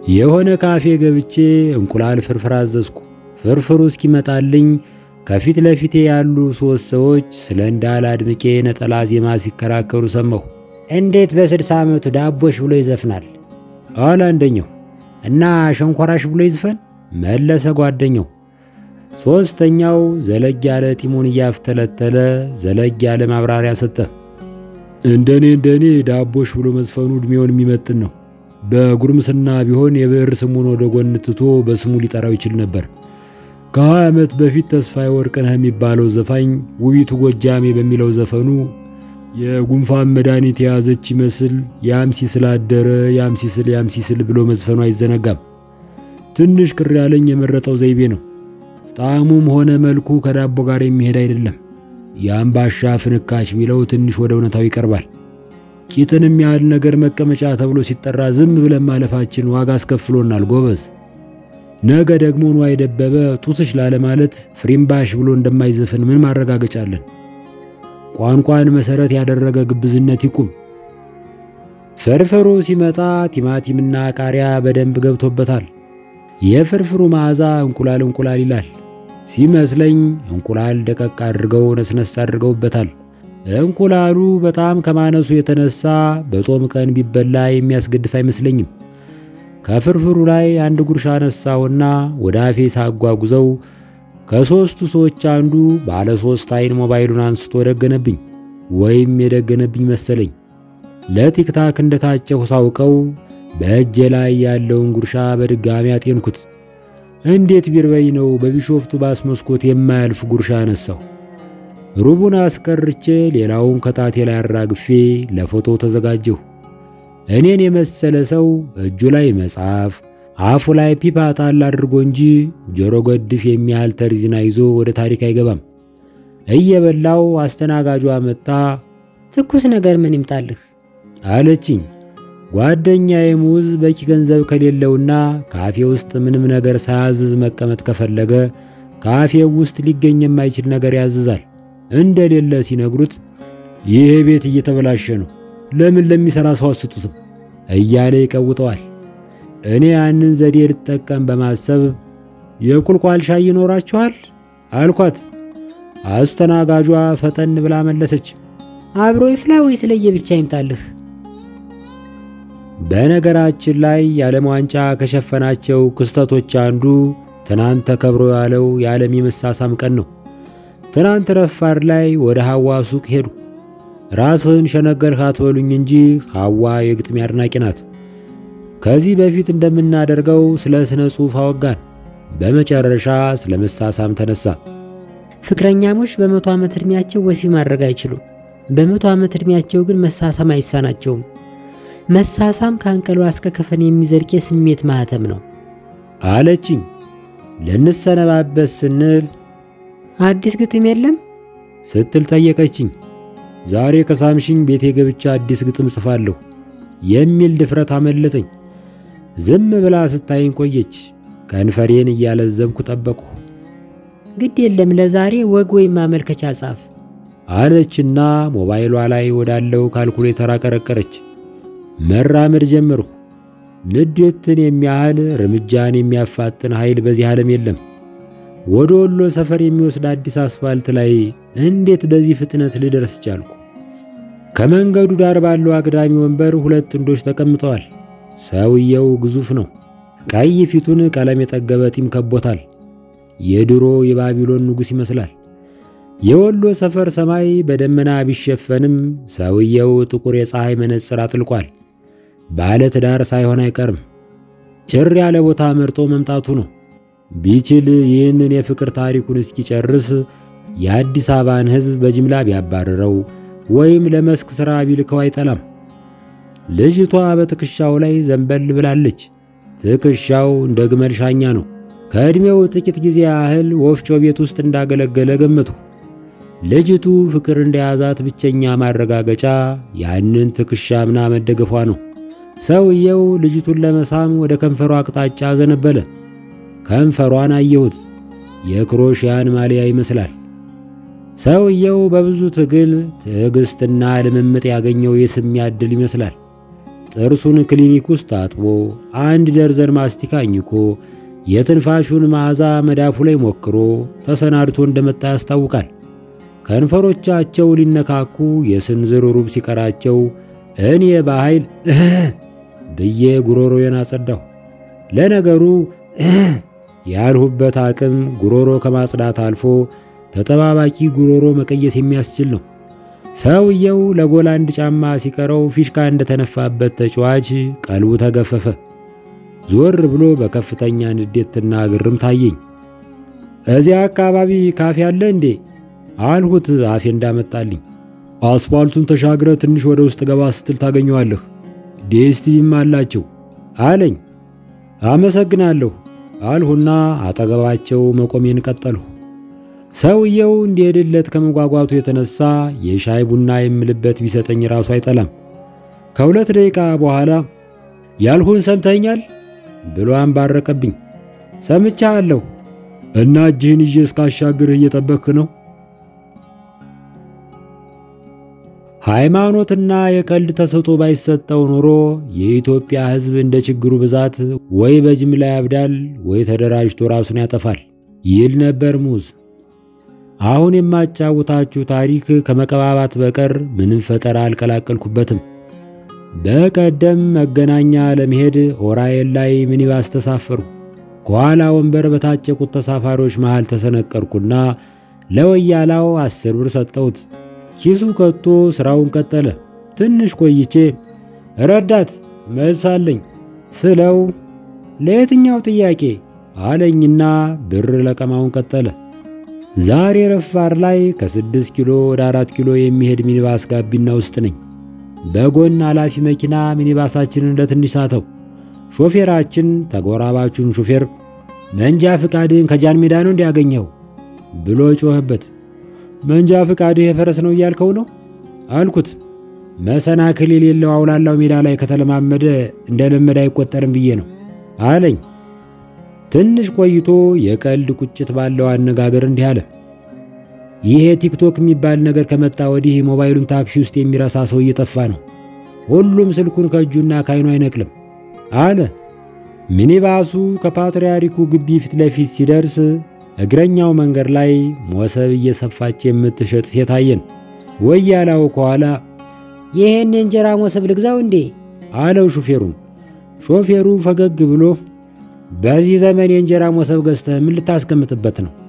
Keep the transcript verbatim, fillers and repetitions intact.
የሆነ ካፌ ገብቼ እንቁላል ፍርፍር አዘዝኩ። ፍርፍሩ እስኪመጣልኝ ከፊት ለፊቴ ያሉ ሶስት ሰዎች ስለ እንዳለ አድምቄ ነጠላ ዜማ ሲከራከሩ ሰማሁ። እንዴት በስድሳ ዓመቱ ዳቦሽ ብሎ ይዘፍናል አለ አንደኛው። እና ሸንኮራሽ ብሎ ይዝፈን መለሰ ጓደኛው። ሶስተኛው ዘለግ ያለ ጢሙን እያፍተለተለ ዘለግ ያለ ማብራሪያ ሰጠ። እንደኔ እንደኔ ዳቦሽ ብሎ መዝፈኑ እድሜውን የሚመጥን ነው። በጉርምስና ቢሆን የብዕር ስሙን ወደ ጎን ትቶ በስሙ ሊጠራው ይችል ነበር። ከሀያ ዓመት በፊት ተስፋዬ ወርቅነህ የሚባለው ዘፋኝ ውቢቱ ጎጃሜ በሚለው ዘፈኑ የጉንፋን መድኃኒት የያዘች ይመስል ያም ሲስል አደረ ያም ሲስል ያም ሲስል ብሎ መዝፈኑ አይዘነጋም። ትንሽ ቅር ያለኝ የመረጠው ዘይቤ ነው። ጣዕሙም ሆነ መልኩ ከዳቦ ጋር የሚሄድ አይደለም። የአምባሻ ፍንካች ሚለው ትንሽ ወደ እውነታው ይቀርባል። ቂጥንም ያህል ነገር መቀመጫ ተብሎ ሲጠራ ዝም ብለን ማለፋችን ዋጋ አስከፍሎናል ጎበዝ። ነገ ደግሞ ንዋይ ደበበ ጡትሽ ላለ ማለት ፍሪምባሽ ብሎ እንደማይዘፍን ምን ማረጋገጫለን? ቋንቋን መሰረት ያደረገ ግብዝነት ይቁም። ፍርፍሩ ሲመጣ ቲማቲምና ቃሪያ በደንብ ገብቶበታል። የፍርፍሩ መዓዛ እንቁላል እንቁላል ይላል። ሲመስለኝ እንቁላል ደቀቅ አድርገው ነስነስ አድርገውበታል። እንቁላሉ በጣም ከማነሱ የተነሳ በጦም ቀን ቢበላ የሚያስገድፍ አይመስለኝም። ከፍርፍሩ ላይ አንድ ጉርሻ አነሳውና ወደ አፌ ሳጓጉዘው ከሶስቱ ሰዎች አንዱ ባለ ሶስት አይን ሞባይሉን አንስቶ ደገነብኝ፣ ወይም የደገነብኝ መሰለኝ። ለቲክታክ እንደታጨሁ ሳውቀው በእጄ ላይ ያለውን ጉርሻ በድጋሚ አጤንኩት። እንዴት ቢርበኝ ነው በቢሾፍቱ ባስ መስኮት የማያልፍ ጉርሻ አነሳው። ሩቡን አስቀርቼ ሌላውን ከጣቴ ላይ አራግፌ ለፎቶ ተዘጋጀሁ። እኔን የመሰለ ሰው እጁ ላይ መጽሐፍ አፉ ላይ ፒፓ ጣል አድርጎ እንጂ ጆሮ ገድፍ የሚያህል ተርዚና ይዞ ወደ ታሪክ አይገባም። እየበላው አስተናጋጇ መጣ። ትኩስ ነገር ምን ይምጣልህ አለችኝ። ጓደኛዬ ሙዝ በቂ ገንዘብ ከሌለውና ካፌ ውስጥ ምንም ነገር ሳያዝዝ መቀመጥ ከፈለገ ካፌው ውስጥ ሊገኝ የማይችል ነገር ያዝዛል። እንደሌለ ሲነግሩት ይሄ ቤት እየተበላሸ ነው፣ ለምን ለሚሰራ ሰው አስጡትም እያለ ይቀውጠዋል። እኔ ያንን ዘዴ ልጠቀም በማሰብ የቁልቋል ሻይ ይኖራችኋል አልኳት። አስተናጋጇ ፈጠን ብላ መለሰች፣ አብሮ ይፍላ ወይስ ለየብቻ ይምጣልህ? በነገራችን ላይ የዓለም ዋንጫ ከሸፈናቸው ክስተቶች አንዱ ትናንት ተከብሮ ያለው የዓለም የመሳሳም ቀን ነው። ትናንት ረፋድ ላይ ወደ ሐዋ ሱቅ ሄዱ። ራስህን ሸነገርህ አትበሉኝ እንጂ ሐዋ የግጥም አድናቂ ናት። ከዚህ በፊት እንደምናደርገው ስለ ስነ ጽሑፍ አወጋን። በመጨረሻ ስለ መሳሳም ተነሳ። ፍቅረኛሞች በመቶ ዓመት ዕድሜያቸው ወሲብ ማድረግ አይችሉም። በመቶ ዓመት ዕድሜያቸው ግን መሳሳም አይሳናቸውም። መሳሳም ከአንቀሏ እስከ ከፈን የሚዘልቅ የስሜት ማህተም ነው አለችኝ። ልንሰነባበት ስንል አዲስ ግጥም የለም ስትል ጠየቀችኝ። ዛሬ ከሳምሽኝ ቤቴ ገብቻ አዲስ ግጥም ጽፋለሁ የሚል ድፍረት አመለጠኝ። ዝም ብላ ስታይኝ ቆየች። ከንፈሬን እያለዘብኩ ጠበቅሁ። ግድ የለም ለዛሬ ወግ ወይም ማመልከቻ ጻፍ አለችና ሞባይሏ ላይ ወዳለው ካልኩሌተር አቀረቀረች። መራመድ ጀመርሁ። ንዴትን የሚያህል እርምጃን የሚያፋጥን ኃይል በዚህ ዓለም የለም። ወደ ወሎ ሰፈር የሚወስድ አዲስ አስፋልት ላይ እንዴት በዚህ ፍጥነት ልደርስ ቻልኩ? ከመንገዱ ዳር ባለው አግዳሚ ወንበር ሁለት ጥንዶች ተቀምጠዋል። ሰውየው ግዙፍ ነው። ቀይ ፊቱን ቀለም የጠገበ ጢም ከቦታል። የድሮ የባቢሎን ንጉሥ ይመስላል። የወሎ ሰፈር ሰማይ በደመና ቢሸፈንም ሰውየው ጥቁር የፀሐይ መነጽር አጥልቋል። ባለ ትዳር ሳይሆን አይቀርም። ጭር ያለ ቦታ መርጦ መምጣቱ ነው። ቢችል ይህንን የፍቅር ታሪኩን እስኪጨርስ የአዲስ አበባን ሕዝብ በጅምላ ቢያባረረው ወይም ለመስክ ሥራ ቢልከው አይጠላም። ልጅቷ በትከሻው ላይ ዘንበል ብላለች። ትከሻው እንደ ግመል ሻኛ ነው። ከዕድሜው ጥቂት ጊዜ ያህል ወፍጮ ቤት ውስጥ እንዳገለገለ ገመቱ። ልጅቱ ፍቅር እንደያዛት ብቸኛ ማረጋገጫ ያንን ትከሻ ምና መደገፏ ነው። ሰውየው ልጅቱን ለመሳም ወደ ከንፈሯ አቅጣጫ ዘነበለ። ከንፈሯን አየሁት። የክሮሺያን ማሊያ ይመስላል። ሰውየው በብዙ ትግል ትዕግስትና ልምምጥ ያገኘው የስም ያድል ይመስላል። ጥርሱን ክሊኒክ ውስጥ አጥቦ አንድ ደርዘን ማስቲካ አኝኮ የትንፋሹን መዓዛ መዳፉ ላይ ሞክሮ ተሰናድቶ እንደመጣ ያስታውቃል። ከንፈሮቻቸው ሊነካኩ የስንዝር ሩብ ሲቀራቸው እኔ በኃይል ብዬ ጉሮሮዬን አጸዳሁ። ለነገሩ ያልሁበት አቅም ጉሮሮ ከማጽዳት አልፎ ተጠባባቂ ጉሮሮ መቀየስ የሚያስችል ነው። ሰውየው ለጎል አንድ ጫማ ሲቀረው ፊሽካ እንደተነፋበት ተጫዋች ቀልቡ ተገፈፈ። ዞር ብሎ በከፍተኛ ንዴትና ግርም ታየኝ። እዚያ አካባቢ ካፌ አለ እንዴ አልሁት አፌ እንዳመጣልኝ። አስፋልቱን ተሻግረ ትንሽ ወደ ውስጥ ገባ ስትል ታገኘዋለህ፣ ዲኤስቲቪም አላቸው አለኝ። አመሰግናለሁ አልሁና አጠገባቸው መቆሜን ቀጠልሁ። ሰውየው እንዲሄድለት ከመጓጓቱ የተነሳ የሻይ ቡና የምልበት ቢሰጠኝ ራሱ አይጠላም። ከሁለት ደቂቃ በኋላ ያልሁን ሰምተኛል ብሎ አንባረቀብኝ። ሰምቻለሁ። እና እጅህን ይዤ እስካሻግርህ እየጠበቅህ ነው? ሃይማኖትና የቀልድ ተሰጥቶ ባይሰጠው ኖሮ የኢትዮጵያ ሕዝብ እንደ ችግሩ ብዛት ወይ በጅምላ ያብዳል ወይ ተደራጅቶ ራሱን ያጠፋል ይል ነበር ሙዝ። አሁን የማጫውታችሁ ታሪክ ከመቀባባት በቀር ምንም ፈጠራ አልቀላቀልኩበትም። በቀደም መገናኛ ለመሄድ ኦራኤል ላይ ሚኒባስ ተሳፈሩ። ከኋላ ወንበር በታጨቁት ተሳፋሪዎች መሃል ተሰነቀርኩና ለወያላው አስር ብር ሰጠሁት። ኪሱ ከቶ ስራውን ቀጠለ። ትንሽ ቆይቼ ረዳት መልሳለኝ ስለው ለየትኛው ጥያቄ አለኝና ብር ለቀማውን ቀጠለ። ዛሬ ረፋር ላይ ከስድስት ኪሎ ወደ አራት ኪሎ የሚሄድ ሚኒባስ ጋቢና ውስጥ ነኝ። በጎን ኃላፊ መኪና ሚኒባሳችንን ለትንሽ ሳተው። ሾፌራችን ተጎራባቹን ሾፌር መንጃ ፍቃድን ከጃን ሜዳ ነው እንዲያገኘው ብሎ ጮኸበት። መንጃ ፍቃድህ የፈረስ ነው እያልከው ነው አልኩት። መሰናክል የሌለው አውላላው ሜዳ ላይ ከተለማመደ እንደለመደ አይቆጠርም ብዬ ነው አለኝ። ትንሽ ቆይቶ የቀልድ ቁጭት ባለው አነጋገር እንዲህ አለ። ይሄ ቲክቶክ የሚባል ነገር ከመጣ ወዲህ ሞባይሉን ታክሲ ውስጥ የሚረሳ ሰው እየጠፋ ነው። ሁሉም ስልኩን ከእጁና ከዓይኑ አይነቅልም አለ። ሚኒባሱ ከፓትርያርኩ ግቢ ፊት ለፊት ሲደርስ እግረኛው መንገድ ላይ ሞሰብ እየሰፋች የምትሸጥ ሴት አየን። ወያላው ከኋላ ይሄን የእንጀራ ሞሰብ ልግዛው እንዴ አለው ሾፌሩን። ሾፌሩ ፈገግ ብሎ በዚህ ዘመን የእንጀራ ሞሰብ ገዝተህ ምን ልታስቀምጥበት ነው